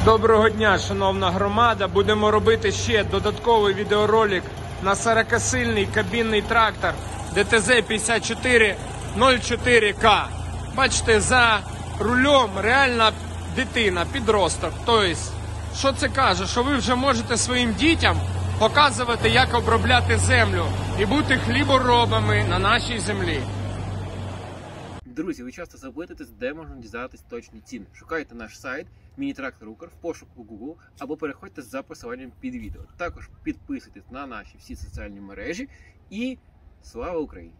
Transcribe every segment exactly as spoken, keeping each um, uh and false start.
Доброго дня, шановна громада! Будемо робити ще додатковий відеоролик на сорокасильний кабінний трактор Д Т З п'ятдесят чотири нуль чотири К. Бачите, за рулем реальна дитина, підросток. Тобто, що це каже? Що ви вже можете своїм дітям показувати, як обробляти землю і бути хліборобами на нашій землі. Друзі, ви часто запитуєтесь, де можна дізнатись точні ціни. Шукайте наш сайт Міні-трактор Укр в пошуку Google або переходьте за посиланням під відео. Також підписуйтесь на наші всі соціальні мережі і слава Україні!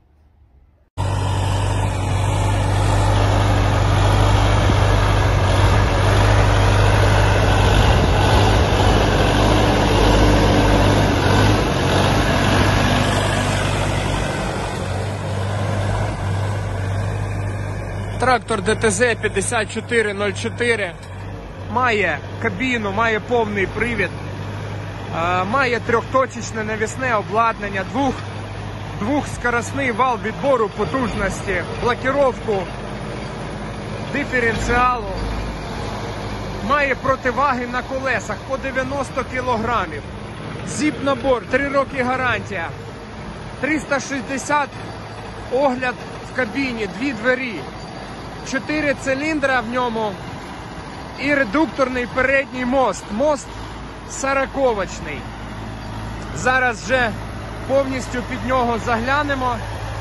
Трактор Д Т З п'ятдесят чотири нуль чотири має кабіну, має повний привід, має трьохточечне навісне обладнання, двох, двохскоростний вал відбору потужності, блокировку диференціалу, має противаги на колесах по дев'яносто кілограмів, зіп-набор, три роки гарантія, триста шістдесят огляд в кабіні, дві двері, чотири циліндра в ньому і редукторний передній мост. Мост сороковочний. Зараз вже повністю під нього заглянемо.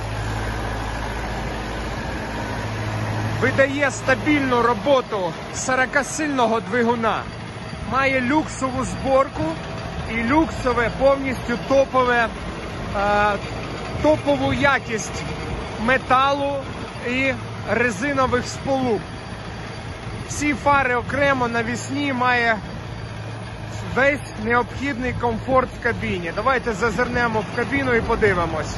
Видає стабільну роботу сорокасильного двигуна. Має люксову зборку і люксове, повністю топове, е, топову якість металу і резинових сполук. Всі фари окремо, навісні, має весь необхідний комфорт в кабіні. Давайте зазирнемо в кабіну і подивимось.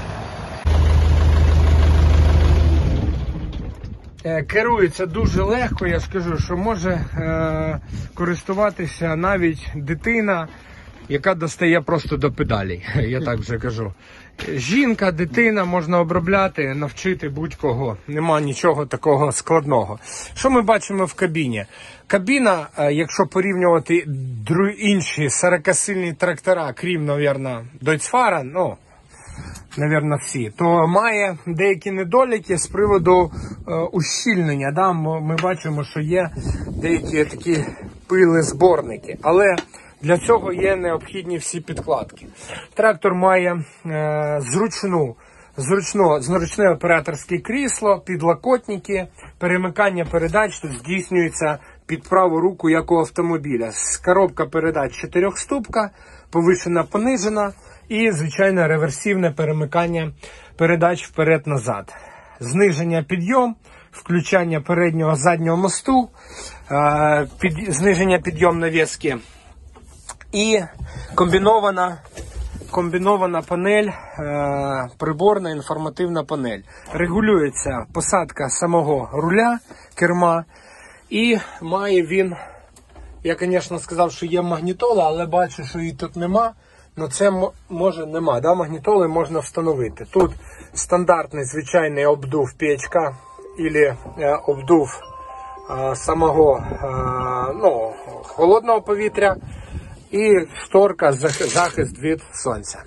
Керується дуже легко, я скажу, що може е користуватися навіть дитина, яка достає просто до педалей, я так вже кажу. Жінка, дитина, можна обробляти, навчити будь-кого. Нема нічого такого складного. Що ми бачимо в кабіні? Кабіна, якщо порівнювати інші сорокасильні трактора, крім, мабуть, Дойцфара, ну, мабуть, всі, то має деякі недоліки з приводу е, ущільнення. Да? Ми бачимо, що є деякі такі пилезборники, але для цього є необхідні всі підкладки. Трактор має е, зручну, зручно, зручне операторське крісло, підлокотники, перемикання передач тут здійснюється під праву руку, як у автомобіля. Коробка передач чотирьохступка, повишена, понижена і, звичайно, реверсивне перемикання передач вперед-назад. Зниження підйом, включання переднього заднього мосту, е, під, зниження підйом навіски. І комбінована, комбінована панель, е, приборна інформативна панель. Регулюється посадка самого руля, керма. І має він, я, звісно, сказав, що є магнітола, але бачу, що її тут нема. Але це може нема, да? Магнітоли можна встановити. Тут стандартний звичайний обдув печка, або е, обдув е, самого е, ну, холодного повітря. І шторка, захист від сонця.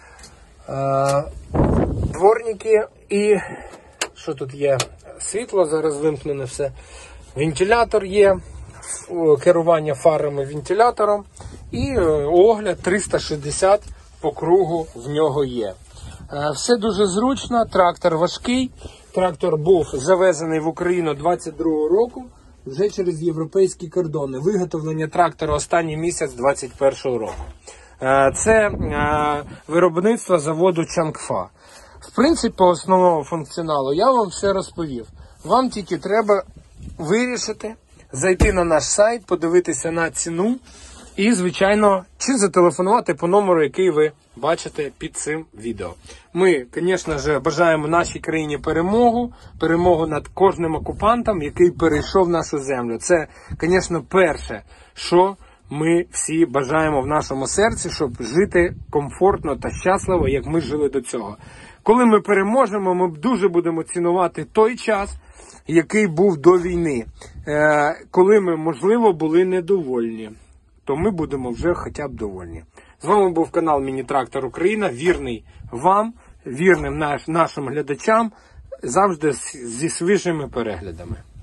Е, дворники і, що тут є? Світло, зараз вимкнене все. Вентилятор є, керування фарами вентилятором. І огляд триста шістдесят по кругу в нього є. Е, все дуже зручно, трактор важкий. Трактор був завезений в Україну двадцять другого року. Вже через європейські кордони. Виготовлення трактора останній місяць двадцять першого року. Це виробництво заводу Чангфа. В принципі, по основному функціоналу я вам все розповів. Вам тільки треба вирішити, зайти на наш сайт, подивитися на ціну і, звичайно, чи зателефонувати по номеру, який ви бачите під цим відео. Ми, звісно ж, бажаємо нашій країні перемогу, перемогу над кожним окупантом, який перейшов нашу землю. Це, звісно, перше, що ми всі бажаємо в нашому серці, щоб жити комфортно та щасливо, як ми жили до цього. Коли ми переможемо, ми дуже будемо цінувати той час, який був до війни. Е, коли ми, можливо, були недовольні, то ми будемо вже хоча б довольні. З вами був канал Міні-Трактор Україна, вірний вам, вірним наш, нашим глядачам, завжди зі свіжими переглядами.